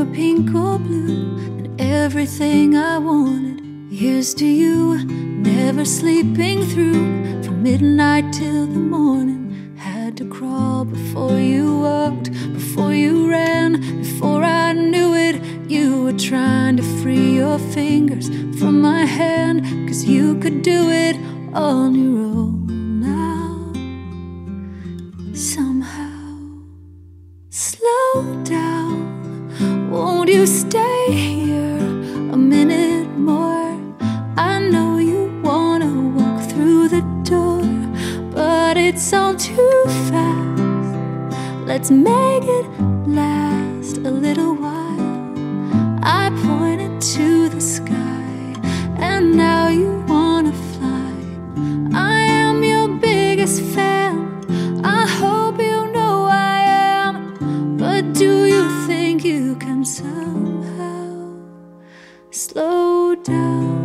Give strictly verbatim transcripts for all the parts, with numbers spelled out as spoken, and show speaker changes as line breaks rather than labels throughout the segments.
were pink or blue, and everything I wanted. Here's to you, never sleeping through, from midnight till the morning. Had to crawl before you walked, before you ran, before I knew it. You were trying to free your fingers from my hand, 'cause you could do it on your own now. Somehow, slow down, won't you stay here a minute more? I know you wanna walk through the door, but it's all too fast. Let's make it last a little while. I pointed to the sky, and now you wanna fly. I am your biggest fan, I hope you know I am. But do you think you can somehow slow down?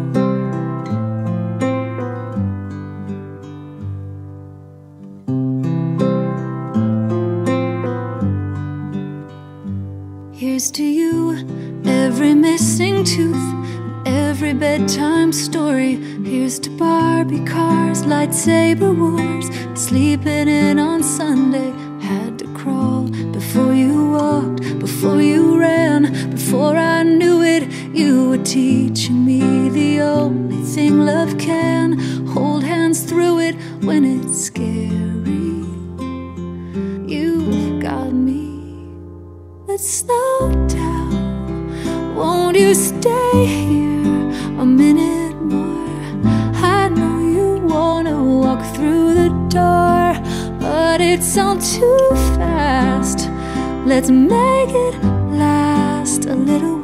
Here's to you, every missing tooth, every bedtime story. Here's to Barbie cars, lightsaber wars, sleeping in on Sunday. Had to crawl before you walked, before you ran, before I knew it. You were teaching me the only thing love can. Hold hands through it when it's scary. You've got me. Let's slow down, won't you stay here a minute more? I know you wanna walk through the door, but it's all too fast. Let's make it last a little